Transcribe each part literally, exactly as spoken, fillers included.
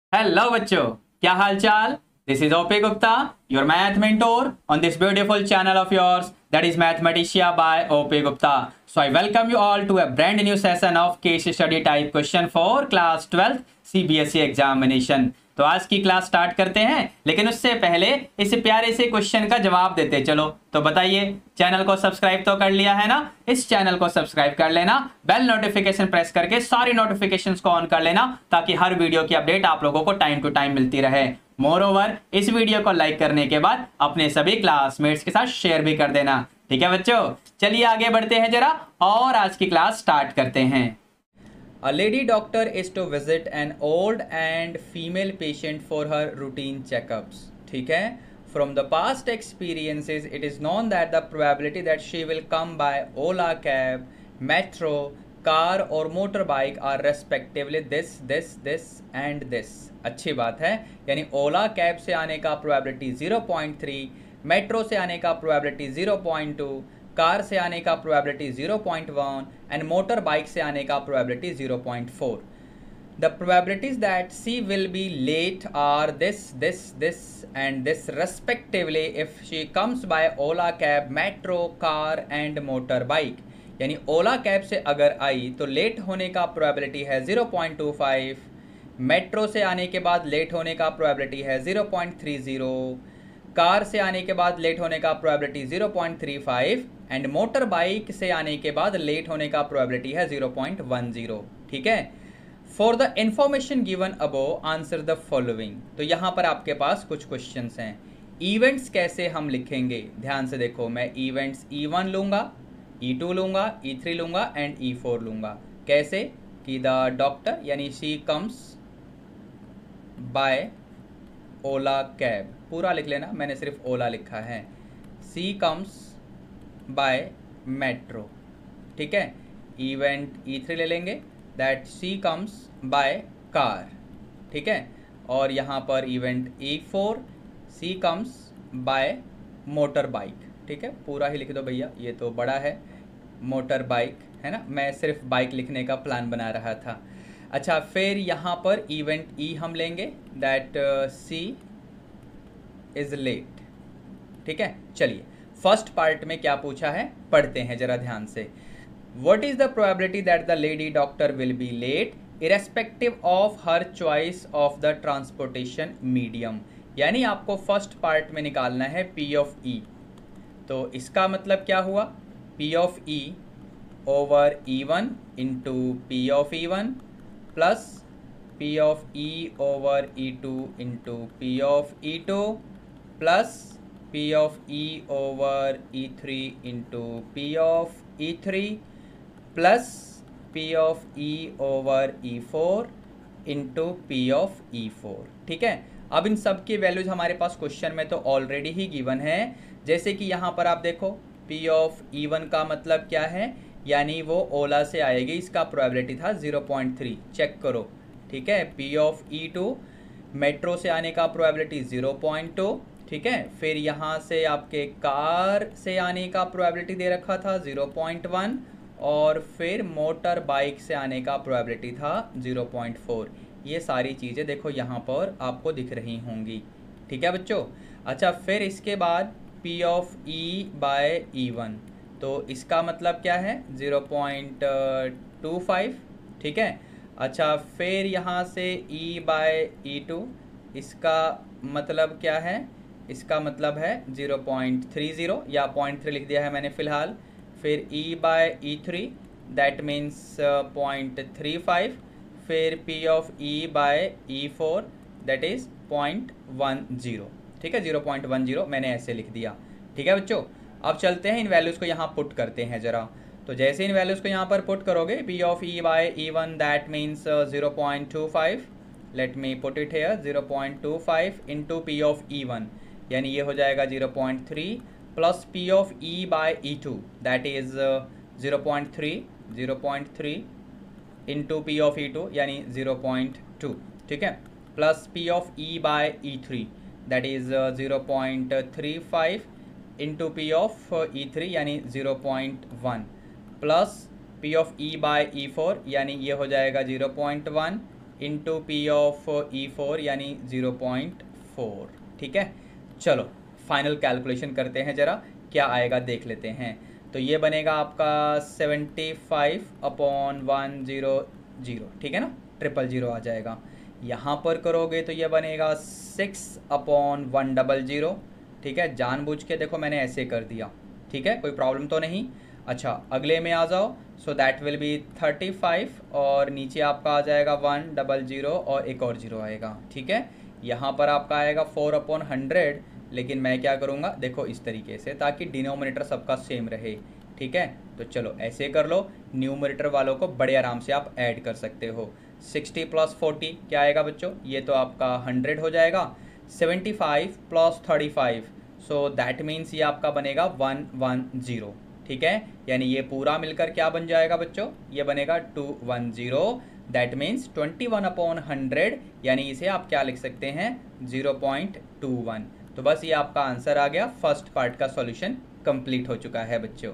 Hello बच्चों, क्या हाल चाल। This is OP Gupta, your math mentor on this beautiful channel of yours that is mathematician by OP Gupta. So I welcome you all to a brand new session of case study type question for class twelfth C B S E examination. तो आज की class start करते हैं, लेकिन उससे पहले इस प्यारे से क्वेश्चन का जवाब देते चलो. तो बताइए, चैनल को सब्सक्राइब तो कर लिया है ना? इस चैनल को सब्सक्राइब कर लेना, बेल नोटिफिकेशन प्रेस करके सारी नोटिफिकेशंस को ऑन कर लेना, ताकि हर वीडियो की अपडेट आप लोगों को टाइम टू टाइम मिलती रहे. मोर ओवर, इस वीडियो को लाइक करने के बाद अपने सभी क्लासमेट्स के साथ शेयर भी कर देना. ठीक है बच्चों, चलिए आगे बढ़ते हैं जरा और आज की क्लास स्टार्ट करते हैं. A lady doctor is to visit an old and female patient for her routine checkups. ठीक है. From the past experiences, it is known that the probability that she will come by Ola cab, metro, car or motorbike are respectively this, this, this and this. अच्छी बात है. यानी ओला cab से आने का probability zero point three, metro से आने का probability zero point two, car से आने का probability zero point one and motorbike से आने का probability zero point four. The probabilities that she will be late are this, this, this and this respectively if she comes by Ola cab, metro, car and motorbike. यानी ओला cab से अगर आई तो late होने का probability है zero point two five, metro से आने के बाद लेट होने का प्रोबेबिलिटी है zero point three zero, car से आने के बाद लेट होने का probability zero point three five and motorbike से आने के बाद लेट होने का प्रोबेबिलिटी है ज़ीरो पॉइंट वन ज़ीरो. ठीक है. For the information given above answer the following. तो यहाँ पर आपके पास कुछ क्वेश्चंस हैं. इवेंट्स कैसे हम लिखेंगे, ध्यान से देखो. मैं इवेंट्स ई वन लूँगा, ई टू लूँगा, ई थ्री लूँगा एंड ई फोर लूँगा. कैसे कि द डॉक्टर यानी she comes by Ola cab, पूरा लिख लेना, मैंने सिर्फ ओला लिखा है. She comes by metro. ठीक है. इवेंट ई थ्री ले लेंगे, that she comes by car. ठीक है. और यहाँ पर event E four, she comes by motorbike. ठीक है, पूरा ही लिख दो भैया, ये तो बड़ा है. मोटर बाइक है ना, मैं सिर्फ बाइक लिखने का प्लान बना रहा था. अच्छा, फिर यहाँ पर इवेंट ई हम लेंगे, दैट सी इज लेट. ठीक है. चलिए, फर्स्ट पार्ट में क्या पूछा है पढ़ते हैं जरा ध्यान से. What is the probability that the lady doctor will be late irrespective of her choice of the transportation medium. यानी आपको फर्स्ट पार्ट में निकालना है पी ऑफ ई. तो इसका मतलब क्या हुआ, P of E over E one into P of E one plus P of E over E two into P of E two plus P of E over E three into P of E three plus P of E over E four into P of E four. ठीक है. अब इन सब की values हमारे पास question में तो already ही given है. जैसे कि यहाँ पर आप देखो, पी ऑफ ई वन का मतलब क्या है, यानी वो ओला से आएगी, इसका प्रोबेबिलिटी था ज़ीरो पॉइंट थ्री. चेक करो. ठीक है. P of E two, metro से आने का प्रोबेबिलिटी ज़ीरो पॉइंट टू. ठीक है. फिर यहाँ से आपके कार से आने का प्रोबेबिलिटी दे रखा था ज़ीरो पॉइंट वन और फिर मोटर बाइक से आने का प्रोबेबिलिटी था ज़ीरो पॉइंट फोर. ये सारी चीज़ें देखो यहाँ पर आपको दिख रही होंगी. ठीक है बच्चों. अच्छा, फिर इसके बाद P of E by E one, तो इसका मतलब क्या है, ज़ीरो पॉइंट टू फाइव. ठीक है. अच्छा, फिर यहाँ से ई बाय ई टू, इसका मतलब क्या है, इसका मतलब है ज़ीरो पॉइंट थ्री ज़ीरो या पॉइंट थ्री लिख दिया है मैंने फ़िलहाल. फिर E by E three, that means point three five. फिर P of E by E four, that is point one zero. ठीक है, ज़ीरो पॉइंट वन ज़ीरो मैंने ऐसे लिख दिया. ठीक है बच्चों. अब चलते हैं, इन वैल्यूज़ को यहाँ पुट करते हैं ज़रा. तो जैसे इन वैल्यूज़ को यहाँ पर पुट करोगे, P of E by E one that means zero point two five. Let me put it here, zero point two five into P of E one, यानी ये हो जाएगा zero point three plus P of E by E two, that is zero point three, zero point three into P of E two यानी zero point two. ठीक है. Plus P of E by E three, that is zero point three five into P of E three यानी zero point one plus P of E by E four, यानी ये हो जाएगा zero point one into P of E four यानी zero point four. ठीक है, चलो final calculation करते हैं, ज़रा क्या आएगा देख लेते हैं। तो ये बनेगा आपका seventy five upon one zero zero, ठीक है ना, ट्रिपल ज़ीरो आ जाएगा। यहाँ पर करोगे तो ये बनेगा six upon one double zero. ठीक है, जानबूझ के देखो मैंने ऐसे कर दिया, ठीक है, कोई प्रॉब्लम तो नहीं। अच्छा, अगले में आ जाओ, so that will be thirty five और नीचे आपका आ जाएगा वन डबल ज़ीरो और एक और ज़ीरो आएगा। ठीक है, यहाँ पर आपका आएगा फोर अपॉन हंड्रेड, लेकिन मैं क्या करूँगा देखो इस तरीके से, ताकि डिनोमिनेटर सबका सेम रहे। ठीक है, तो चलो ऐसे कर लो, न्यूमरेटर वालों को बड़े आराम से आप ऐड कर सकते हो। सिक्सटी प्लस फोर्टी क्या आएगा बच्चों, ये तो आपका हंड्रेड हो जाएगा। Seventy five plus thirty five, so that means ये आपका बनेगा वन वन ज़ीरो। ठीक है, यानी ये पूरा मिलकर क्या बन जाएगा बच्चों, ये बनेगा two one zero. That means twenty one upon hundred, यानी इसे आप क्या लिख सकते हैं, ज़ीरो पॉइंट टू वन। तो बस ये आपका आंसर आ गया, फर्स्ट पार्ट का सॉल्यूशन कंप्लीट हो चुका है बच्चों।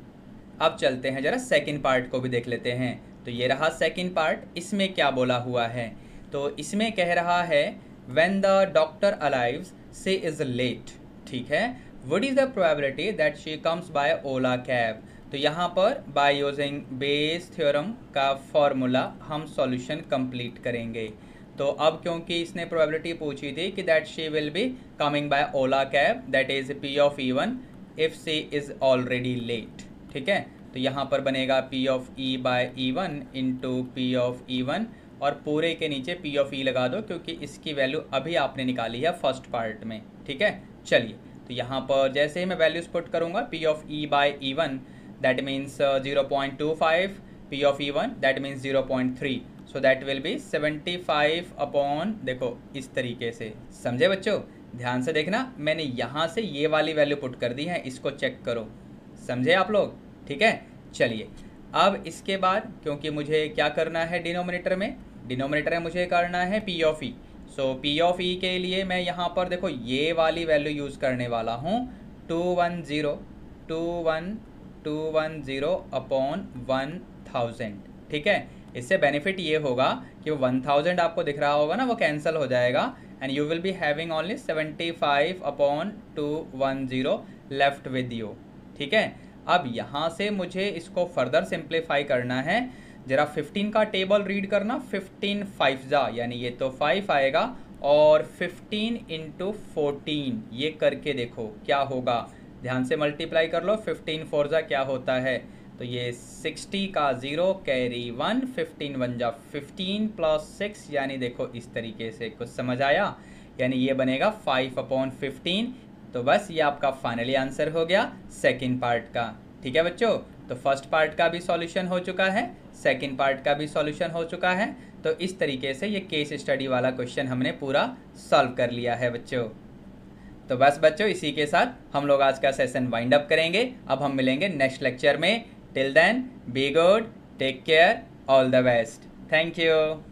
अब चलते हैं जरा सेकंड पार्ट को भी देख लेते हैं। तो ये रहा सेकंड पार्ट, इसमें क्या बोला हुआ है, तो इसमें कह रहा है when the doctor arrives she is late. ठीक है, what is the probability that she comes by Ola cab. तो यहाँ पर बाय यूजिंग बेस थ्योरम का फॉर्मूला हम सॉल्यूशन कंप्लीट करेंगे। तो अब क्योंकि इसने प्रोबेबिलिटी पूछी थी कि that she will be coming by Ola cab, that is P of E one if she is already late. ठीक है, तो यहाँ पर बनेगा P of E by E one into P of E one, और पूरे के नीचे पी ऑफ ई लगा दो क्योंकि इसकी वैल्यू अभी आपने निकाली है फर्स्ट पार्ट में। ठीक है, चलिए तो यहाँ पर जैसे ही मैं वैल्यूज पुट करूँगा, P of E by E one that means zero point two five, P of E one that means zero point three, so that will be seventy five upon, देखो इस तरीके से, समझे बच्चों, ध्यान से देखना, मैंने यहाँ से ये वाली वैल्यू पुट कर दी है, इसको चेक करो, समझे आप लोग। ठीक है, चलिए अब इसके बाद क्योंकि मुझे क्या करना है डिनोमिनेटर में, डिनोमिनेटर में मुझे करना है P of E, so P of E के लिए मैं यहाँ पर देखो ये वाली वैल्यू यूज़ करने वाला हूँ, two one zero two one two one zero upon one thousand. ठीक है, इससे बेनिफिट ये होगा कि वो वन थाउजेंड आपको दिख रहा होगा ना, वो कैंसिल हो जाएगा and you will be having only seventy five upon two one zero left with you. ठीक है, अब यहाँ से मुझे इसको फर्दर सिंप्लीफाई करना है, जरा फिफ्टीन का टेबल रीड करना, फिफ्टीन फाइव जा यानी ये तो फाइव आएगा, और फिफ्टीन इंटू फोर्टीन ये करके देखो क्या होगा, ध्यान से मल्टीप्लाई कर लो, फिफ्टीन फोर जा क्या होता है, तो ये सिक्सटी का zero carry one, fifteen one जा फिफ्टीन प्लस सिक्स, यानी देखो इस तरीके से, कुछ समझ आया, यानी ये बनेगा फाइव अपॉन फिफ्टीन। तो बस ये आपका फाइनली आंसर हो गया सेकंड पार्ट का। ठीक है बच्चों, तो फर्स्ट पार्ट का भी सॉल्यूशन हो चुका है, सेकंड पार्ट का भी सॉल्यूशन हो चुका है। तो इस तरीके से ये केस स्टडी वाला क्वेश्चन हमने पूरा सॉल्व कर लिया है बच्चों। तो बस बच्चों इसी के साथ हम लोग आज का सेशन वाइंड अप करेंगे। अब हम मिलेंगे नेक्स्ट लेक्चर में। Till then be good, take care, all the best, thank you.